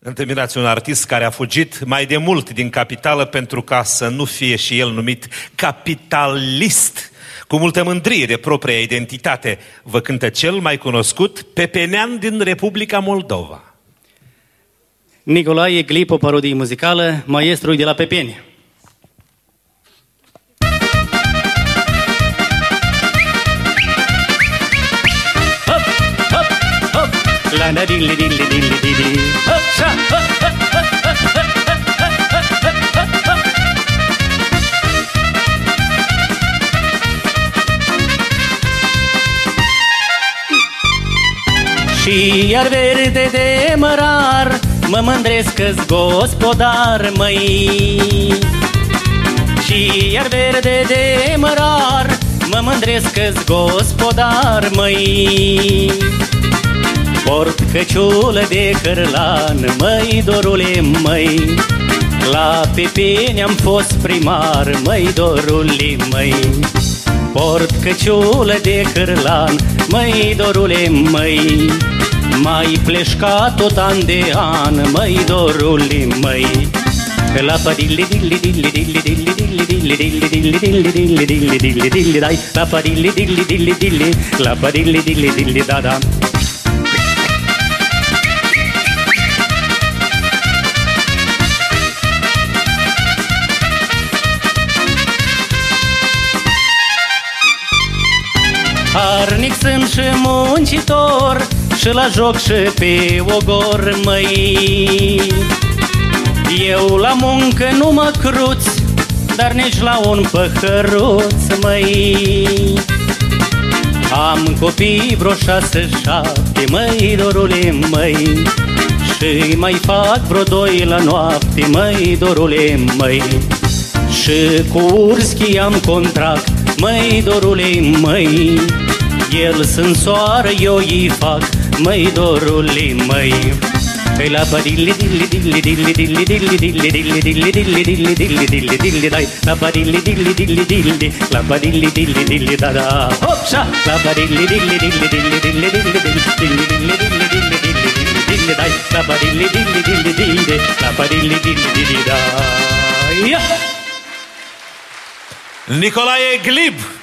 Întâmpinați un artist care a fugit mai de mult din capitală pentru ca să nu fie și el numit capitalist. Cu multă mândrie de propria identitate vă cântă cel mai cunoscut pepenean din Republica Moldova. Nicolae Glip, o parodie muzicală, maestrul de la Pepeni. Hop, hop, hop. La da dilli dilli dilli dilli. Hop, sha, hop, hop, hop, hop, hop, hop, hop. Și iar verde de mărar, mă mândresc că-s gospodar, măi. Și iar verde de mărar, mă mândresc că-s gospodar, măi. Port căciulă de hârlan, măi, dorule, măi. La Pepeni am fost primar, măi, dorule, măi. Port căciulă de hârlan, măi, dorule, măi. Mai pleșca tot an de an, măi, dorule, măi. La padilli dilli dilli dilli dilli dilli dilli dilli dilli dilli dilli dilli dilli dilli dai. La padilli dilli dilli dilli, la padilli dilli dilli da da. Harnic sunt și muncitor, și la joc și pe ogor, măi. Eu la muncă nu mă cruț, dar nici la un păhăruț, măi. Am copii vreo 6-7, măi, dorule, măi. Și mai fac vreo 2 la noapte, măi, dorule, măi. Și cu Urschi am contract, măi, dorule, măi. El sunt soară, eu îi fac, măi, dorule, măi. La padilli dilli dilli dilli dilli dilli dilli dilli dilli dilli dilli dilli dilli dilli dai. La padilli dilli dilli dilli, la padilli dilli dilli da da. Hop sha. La padilli dilli dilli dilli dilli dilli dilli dilli dilli dilli dilli dilli dai. La padilli dilli dilli dilli, la padilli dilli dilli da. Nicolae Glip.